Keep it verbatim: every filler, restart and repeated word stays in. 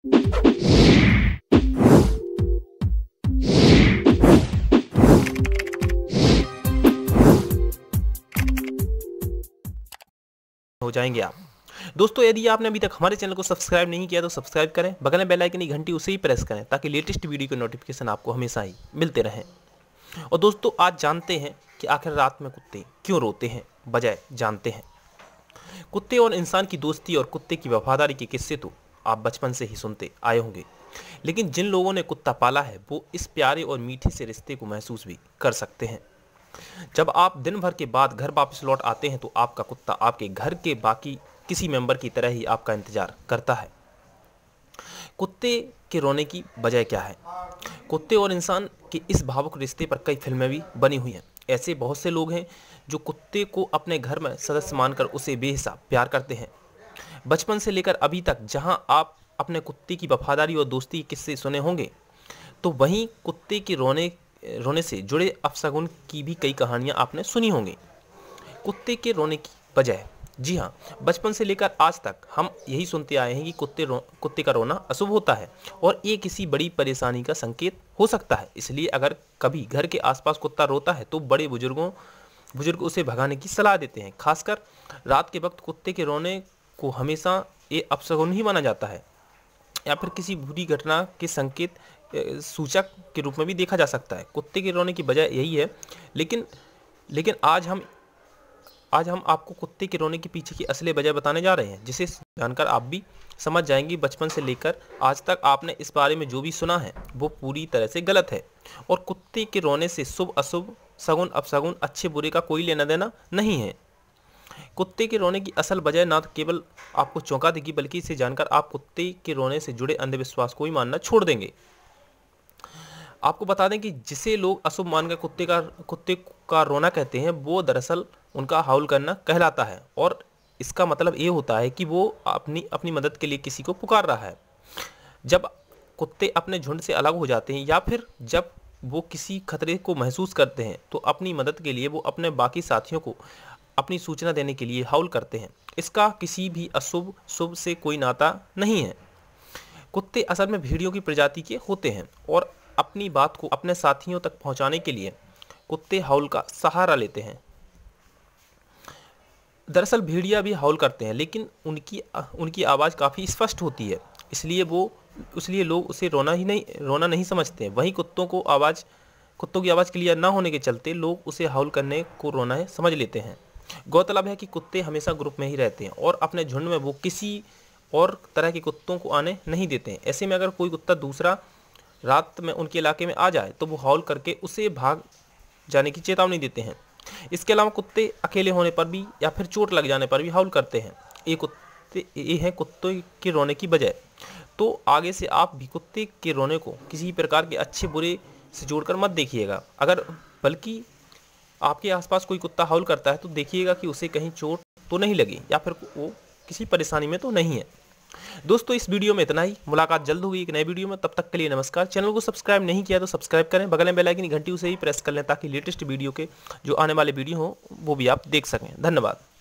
हो जाएंगे आप। दोस्तों, यदि आपने अभी तक हमारे चैनल को सब्सक्राइब नहीं किया तो सब्सक्राइब करें, बगल में बेल आइकन की घंटी उसे ही प्रेस करें ताकि लेटेस्ट वीडियो के नोटिफिकेशन आपको हमेशा ही मिलते रहें। और दोस्तों, आज जानते हैं कि आखिर रात में कुत्ते क्यों रोते हैं। बजाय जानते हैं कुत्ते और इंसान की दोस्ती और कुत्ते की वफादारी के किस्से तो आप बचपन से ही सुनते आए होंगे, लेकिन जिन लोगों ने कुत्ता पाला है वो इस प्यारे और मीठे से रिश्ते को महसूस भी कर सकते हैं। जब आप दिन भर के बाद घर वापस लौट आते हैं तो आपका कुत्ता आपके घर के बाकी किसी मेंबर की तरह ही आपका इंतजार करता है। कुत्ते के रोने की वजह क्या है? कुत्ते और इंसान के इस भावुक रिश्ते पर कई फिल्में भी बनी हुई हैं। ऐसे बहुत से लोग हैं जो कुत्ते को अपने घर में सदस्य मानकर उसे बेहिसाब प्यार करते हैं। बचपन से लेकर अभी तक जहां आप अपने कुत्ते की वफादारी और दोस्ती के किस्से सुने होंगे, तो वहीं कुत्ते के रोने रोने से जुड़े अपशगुन की भी कई कहानियां आपने सुनी होंगी। कुत्ते के रोने की वजह, जी हाँ, बचपन से लेकर आज तक हम यही सुनते आए हैं कि कुत्ते रो कुत्ते का रोना अशुभ होता है और ये किसी बड़ी परेशानी का संकेत हो सकता है। इसलिए अगर कभी घर के आसपास कुत्ता रोता है तो बड़े बुजुर्गों बुजुर्ग उसे भगाने की सलाह देते हैं। खासकर रात के वक्त कुत्ते के रोने को हमेशा ये अपशगुन ही माना जाता है या फिर किसी बुरी घटना के संकेत सूचक के रूप में भी देखा जा सकता है। कुत्ते के रोने की वजह यही है, लेकिन लेकिन आज हम आज हम आपको कुत्ते के रोने के पीछे की असली वजह बताने जा रहे हैं, जिसे जानकर आप भी समझ जाएंगे बचपन से लेकर आज तक आपने इस बारे में जो भी सुना है वो पूरी तरह से गलत है और कुत्ते के रोने से शुभ अशुभ, सगुन अपशगुन, अच्छे बुरे का कोई लेना देना नहीं है। कुत्ते के रोने की असल वजह ना तो केवल आपको चौंका देगी, बल्कि इसे जानकर आप कुत्ते के रोने से जुड़े अंधविश्वास को ही मानना छोड़ देंगे। आपको बता दें कि जिसे लोग अशुभ मानकर कुत्ते का कुत्ते का रोना कहते हैं, वो दरअसल उनका हाउल करना कहलाता है और इसका मतलब ये होता है कि वो अपनी अपनी मदद के लिए किसी को पुकार रहा है। जब कुत्ते अपने झुंड से अलग हो जाते हैं या फिर जब वो किसी खतरे को महसूस करते हैं तो अपनी मदद के लिए वो अपने बाकी साथियों को अपनी सूचना देने के लिए हाउल करते हैं। इसका किसी भी अशुभ शुभ से कोई नाता नहीं है। कुत्ते असल में भेड़ियों की प्रजाति के होते हैं और अपनी बात को अपने साथियों तक पहुंचाने के लिए कुत्ते हाउल का सहारा लेते हैं। दरअसल भेड़िया भी हाउल करते हैं, लेकिन उनकी उनकी आवाज़ काफ़ी स्पष्ट होती है, इसलिए वो इसलिए लोग उसे रोना ही नहीं रोना नहीं समझते हैं। वहीं कुत्तों को आवाज़ कुत्तों की आवाज़ क्लियर ना होने के चलते लोग उसे हाउल करने को रोना है समझ लेते हैं। गौरतलब है कि कुत्ते हमेशा ग्रुप में ही रहते हैं और अपने झुंड में वो किसी और तरह के कुत्तों को आने नहीं देते हैं। ऐसे में अगर कोई कुत्ता दूसरा रात में उनके इलाके में आ जाए तो वो हाउल करके उसे भाग जाने की चेतावनी देते हैं। इसके अलावा कुत्ते अकेले होने पर भी या फिर चोट लग जाने पर भी हाउल करते हैं। ये कुत्ते ये हैं कुत्ते के रोने की वजह। तो आगे से आप भी कुत्ते के रोने को किसी प्रकार के अच्छे बुरे से जोड़कर मत देखिएगा। अगर बल्कि आपके आसपास कोई कुत्ता हाउल करता है तो देखिएगा कि उसे कहीं चोट तो नहीं लगी या फिर वो किसी परेशानी में तो नहीं है। दोस्तों, इस वीडियो में इतना ही। मुलाकात जल्द होगी एक नए वीडियो में, तब तक के लिए नमस्कार। चैनल को सब्सक्राइब नहीं किया तो सब्सक्राइब करें, बगल में बेल आइकन की घंटी उसे ही प्रेस कर लें ताकि लेटेस्ट वीडियो के जो आने वाले वीडियो हो वो भी आप देख सकें। धन्यवाद।